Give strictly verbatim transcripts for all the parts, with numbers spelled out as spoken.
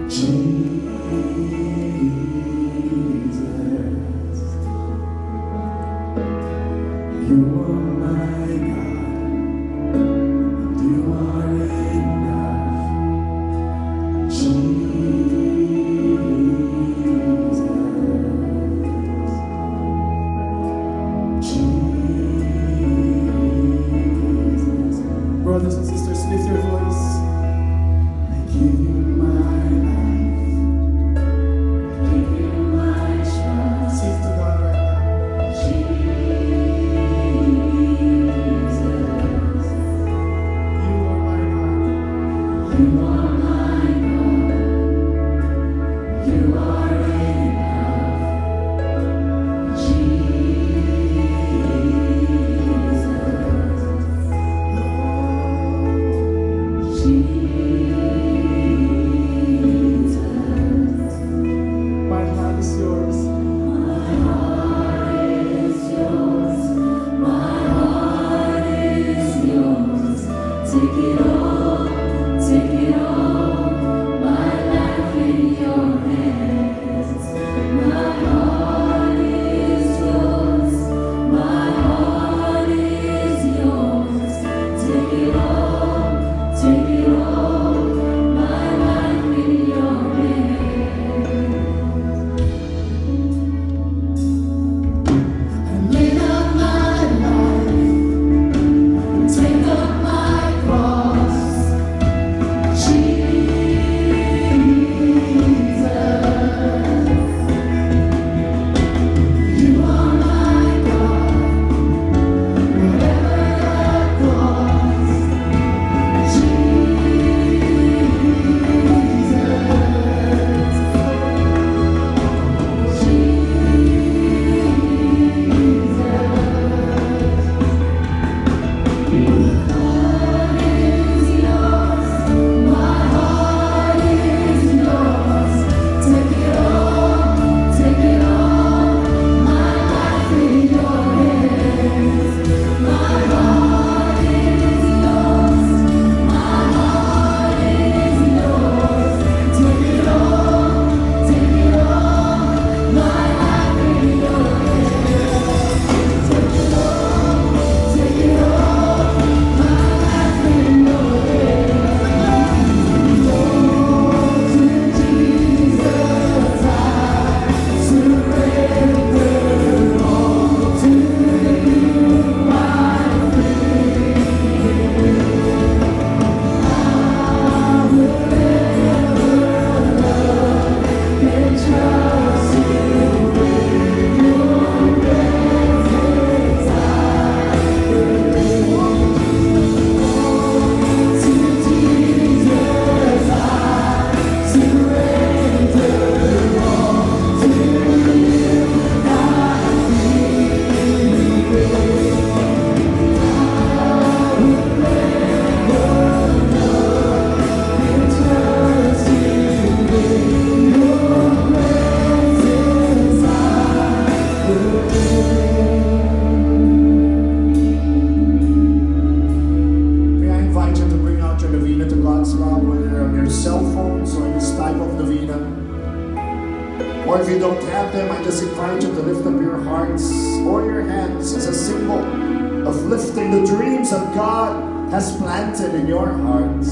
Or if you don't have them, I just invite you to lift up your hearts or your hands as a symbol of lifting the dreams that God has planted in your hearts.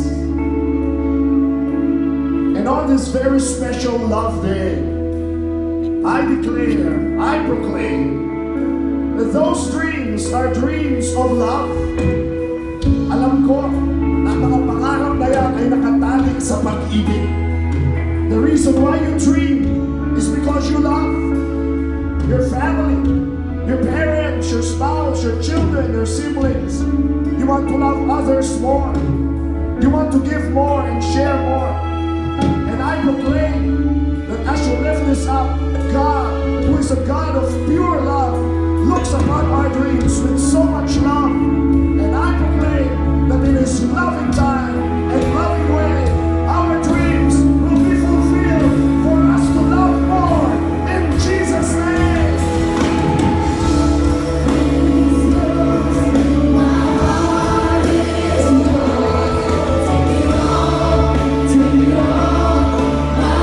And on this very special love day, I declare, I proclaim that those dreams are dreams of love. Alam ko na mga pangarap na yan ay nakatalik sa pag-ibig. The reason why you dream is because you love your family, your parents, your spouse, your children, your siblings. You want to love others more. You want to give more and share more. And I proclaim that as you lift this up, God, who is a God of pure love, looks upon our dreams with so much love. And I proclaim that in His loving time and loving way, our dreams will be fulfilled for us to love more. In Jesus' name. My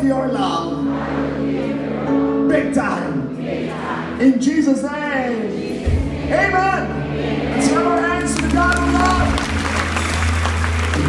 your love. Big time. In Jesus' name.